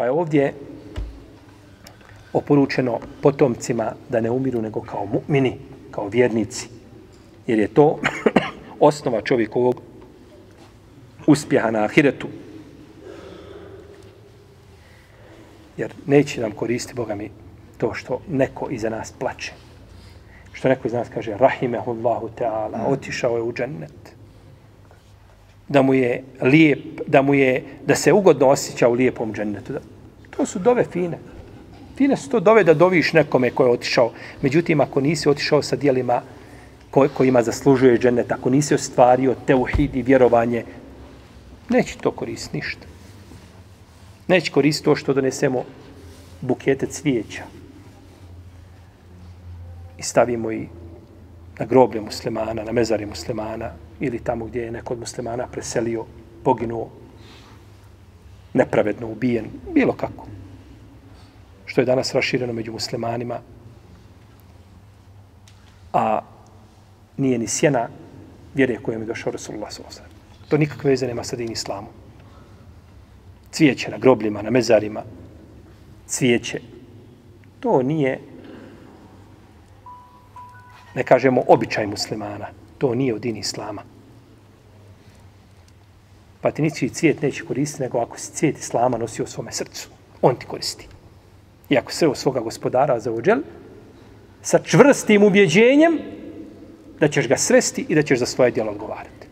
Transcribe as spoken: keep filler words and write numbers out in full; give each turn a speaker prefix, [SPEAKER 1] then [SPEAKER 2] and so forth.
[SPEAKER 1] Pa je ovdje oporučeno potomcima da ne umiru nego kao mu'mini, kao vjernici. Jer je to osnova čovjekovog uspjeha na ahiretu. Jer neće nam koristiti, Boga mi, to što neko iza nas plače. Što neko iz nas kaže, rahimehullahu ta'ala, otišao je u džennet. Da mu je lijep, da mu je, da se ugodno osjeća u lijepom džennetu. To su dove fine. Fine su to dove da doviš nekome ko je otišao. Međutim, ako nisi otišao sa dijelima ko, kojima zaslužuje džennet, ako nisi ostvario teuhid i vjerovanje, neće to koristiti ništa. Neće koristiti to što donesemo bukete cvijeća i stavimo i na groblje muslimana, na mezari muslimana ili tamo gdje je neko od muslimana preselio, poginuo, nepravedno ubijen, bilo kako. Što je danas rašireno među muslimanima, a nije ni sjena vjere kojom je došao Rasulullah sallallahu alejhi ve sellem. To nikakve veze nema sa din islamom. Cvijeće na grobljima, na mezarima, cvijeće. To nije, ne kažemo, običaj muslimana. To nije od din islama. Pa ti ničiji cvijet neće koristiti, nego ako si cvijet islama nosio u svome srcu, on ti koristi. I ako sreo svoga gospodara za ođel, sa čvrstim ubjeđenjem da ćeš ga sresti i da ćeš za svoje djelo odgovarati.